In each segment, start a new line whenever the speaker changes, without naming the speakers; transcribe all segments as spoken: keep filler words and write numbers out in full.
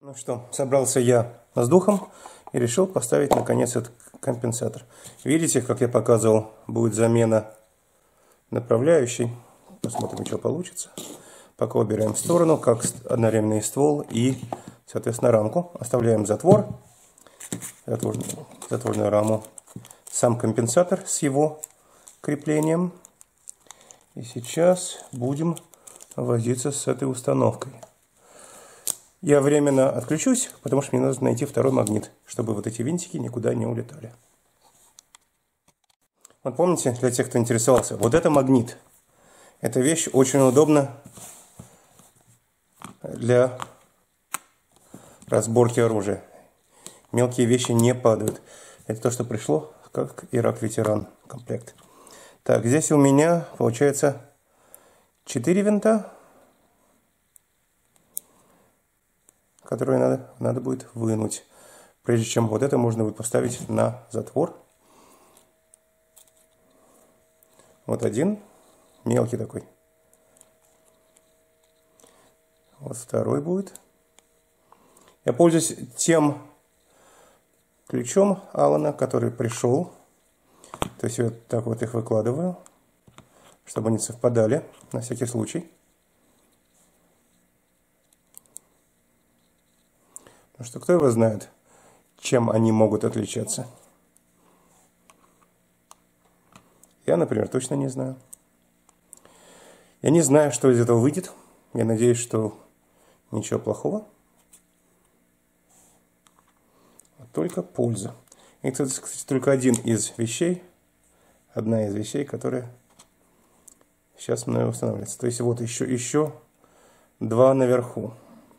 Ну что, собрался я с духом и решил поставить наконец этот компенсатор. Видите, как я показывал, будет замена направляющей. Посмотрим, что получится. Пока убираем в сторону, как одновременный ствол и, соответственно, рамку. Оставляем затвор, затворную, затворную раму, сам компенсатор с его креплением. И сейчас будем возиться с этой установкой. Я временно отключусь, потому что мне нужно найти второй магнит, чтобы вот эти винтики никуда не улетали. Вот помните, для тех, кто интересовался, вот это магнит. Эта вещь очень удобна для разборки оружия. Мелкие вещи не падают. Это то, что пришло, как Ирак Ветеран комплект. Так, здесь у меня получается четыре винта, которые надо, надо будет вынуть, прежде чем вот это можно будет поставить на затвор. Вот один, мелкий такой. Вот второй будет. Я пользуюсь тем ключом Алана, который пришел. То есть вот так вот их выкладываю, чтобы они совпадали на всякий случай. Потому что кто его знает, чем они могут отличаться. Я, например, точно не знаю. Я не знаю, что из этого выйдет. Я надеюсь, что ничего плохого. А только польза. И это, кстати, только один из вещей, одна из вещей, которая сейчас мною устанавливается. То есть вот еще, еще два наверху.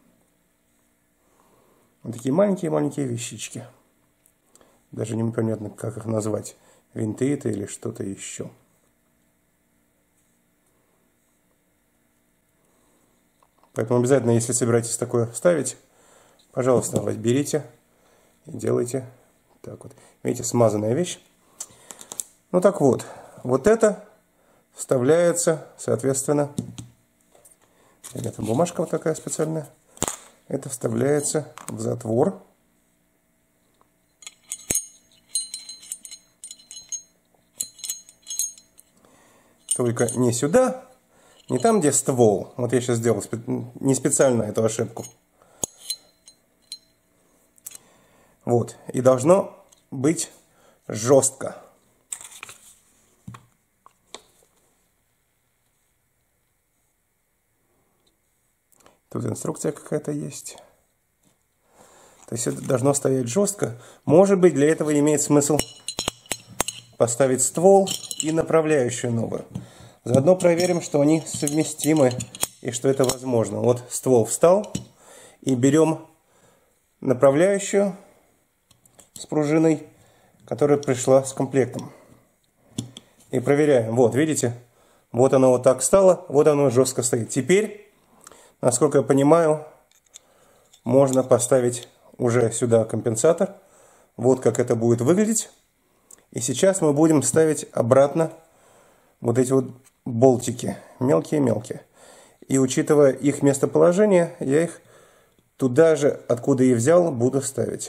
Вот такие маленькие-маленькие вещички. Даже непонятно, как их назвать. Винты это или что-то еще. Поэтому обязательно, если собираетесь такое ставить, пожалуйста, берите и делайте так вот. Видите, смазанная вещь. Ну так вот, вот это вставляется, соответственно, это бумажка вот такая специальная. Это вставляется в затвор. Только не сюда, не там, где ствол. Вот я сейчас сделал не специально эту ошибку. Вот. И должно быть жестко. Тут инструкция какая-то есть. То есть это должно стоять жестко. Может быть, для этого имеет смысл поставить ствол и направляющую новую. Заодно проверим, что они совместимы и что это возможно. Вот ствол встал. И берем направляющую с пружиной, которая пришла с комплектом. И проверяем. Вот, видите? Вот оно вот так встало. Вот оно жестко стоит. Теперь, насколько я понимаю, можно поставить уже сюда компенсатор. Вот как это будет выглядеть. И сейчас мы будем ставить обратно вот эти вот болтики. Мелкие-мелкие. И учитывая их местоположение, я их туда же, откуда и взял, буду ставить.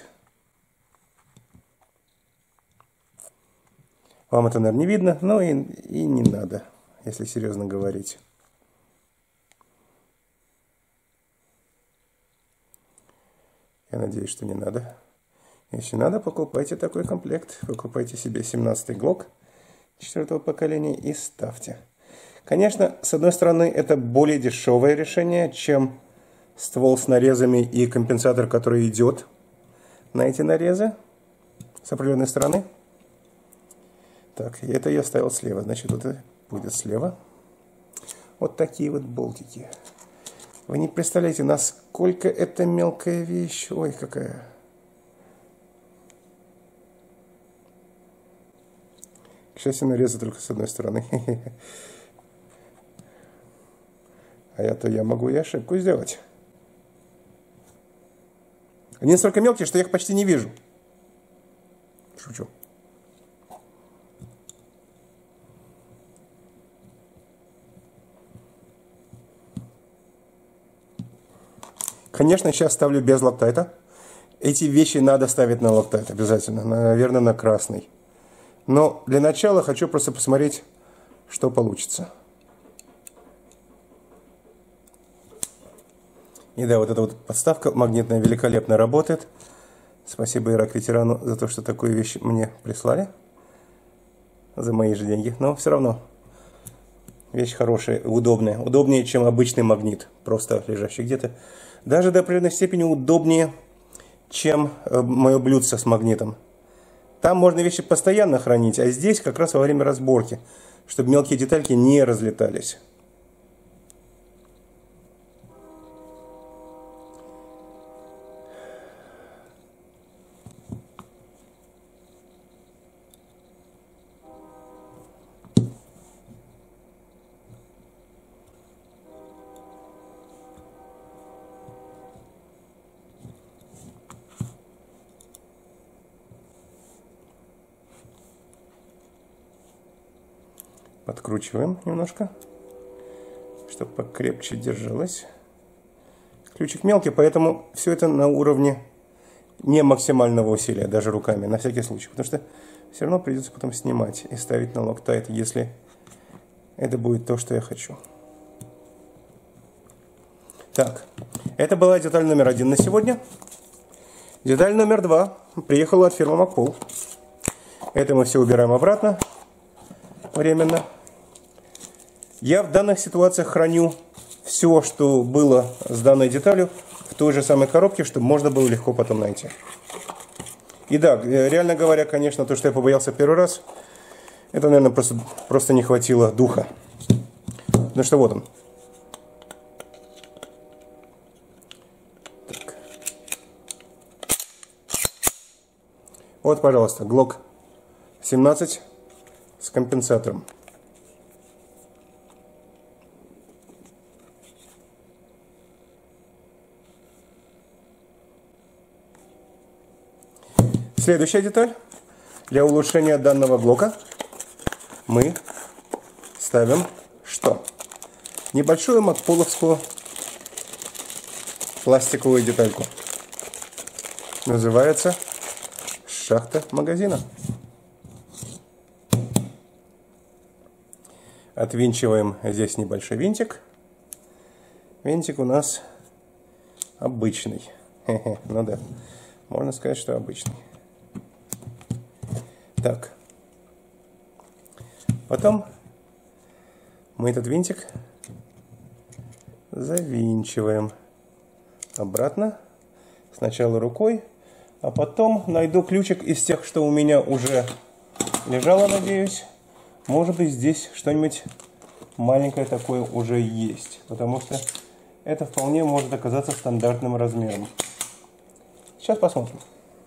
Вам это, наверное, не видно, но и, и не надо, если серьезно говорить. Я надеюсь, что не надо. Если надо, покупайте такой комплект. Покупайте себе семнадцатый глок четвертого поколения и ставьте. Конечно, с одной стороны, это более дешевое решение, чем ствол с нарезами и компенсатор, который идет на эти нарезы с определенной стороны. Так, это я ставил слева, значит, вот это будет слева. Вот такие вот болтики. Вы не представляете, насколько это мелкая вещь. Ой, какая. К счастью, нарезы только с одной стороны. А я-то я могу и ошибку сделать. Они настолько мелкие, что я их почти не вижу. Шучу. Конечно, сейчас ставлю без локтайта. Эти вещи надо ставить на локтайт обязательно, наверное, на красный. Но для начала хочу просто посмотреть, что получится. И да, вот эта вот подставка магнитная великолепно работает. Спасибо Ирак-ветерану за то, что такую вещь мне прислали. За мои же деньги. Но все равно вещь хорошая, удобная. Удобнее, чем обычный магнит, просто лежащий где-то. Даже до определенной степени удобнее, чем мое блюдце с магнитом. Там можно вещи постоянно хранить, а здесь как раз во время разборки, чтобы мелкие детальки не разлетались. Подкручиваем немножко, чтобы покрепче держалось. Ключик мелкий, поэтому все это на уровне не максимального усилия, даже руками, на всякий случай. Потому что все равно придется потом снимать и ставить на локтайт, если это будет то, что я хочу. Так, это была деталь номер один на сегодня. Деталь номер два приехала от фирмы Макпол. Это мы все убираем обратно временно. Я в данных ситуациях храню все, что было с данной деталью, в той же самой коробке, чтобы можно было легко потом найти. И да, реально говоря, конечно, то, что я побоялся первый раз, это, наверное, просто, просто не хватило духа. Ну что, вот он. Так. Вот, пожалуйста, Глок семнадцать с компенсатором. Следующая деталь. Для улучшения данного блока мы ставим что? Небольшую макполовскую пластиковую детальку. Называется шахта магазина. Отвинчиваем здесь небольшой винтик. Винтик у нас обычный. Хе-хе, ну да, можно сказать, что обычный. Так. Потом мы этот винтик завинчиваем обратно. Сначала рукой, а потом найду ключик из тех, что у меня уже лежало, надеюсь. Может быть, здесь что-нибудь маленькое такое уже есть, потому что это вполне может оказаться стандартным размером. Сейчас посмотрим.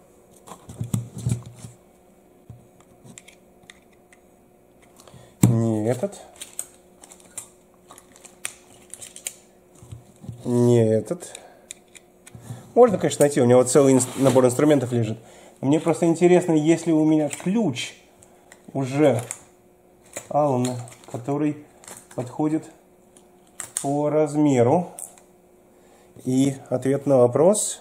Не этот. Не этот. Можно, конечно, найти. У него целый набор инструментов лежит. Мне просто интересно, есть ли у меня ключ уже Аллана, который подходит по размеру. И ответ на вопрос,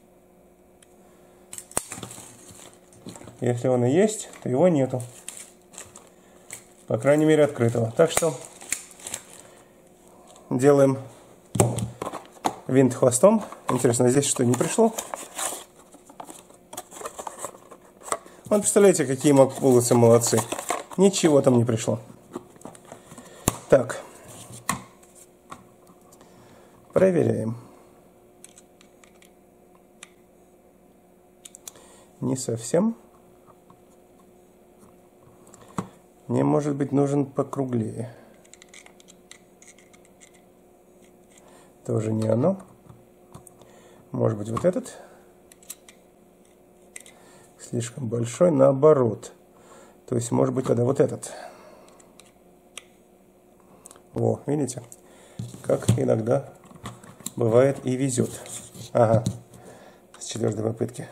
если он и есть, то его нету. По крайней мере, открытого. Так что делаем винт хвостом. Интересно, здесь что, не пришло? Вот представляете, какие макполовцы молодцы. Ничего там не пришло. Так. Проверяем. Не совсем. Мне, может быть, нужен покруглее. Тоже не оно. Может быть, вот этот. Слишком большой, наоборот. То есть, может быть, тогда вот этот. Во, видите? Как иногда бывает и везет. Ага, с четвертой попытки.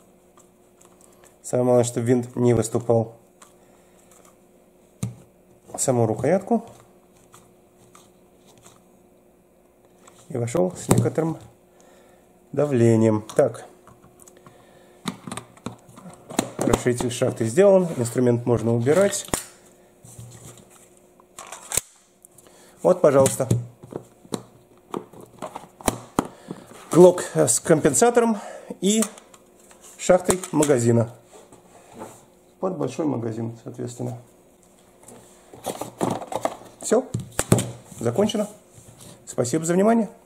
Самое главное, чтобы винт не выступал саму рукоятку и вошел с некоторым давлением. Так, расширитель шахты сделан, инструмент можно убирать. Вот, пожалуйста, глок с компенсатором и шахтой магазина. Под большой магазин, соответственно. Все, закончено. Спасибо за внимание.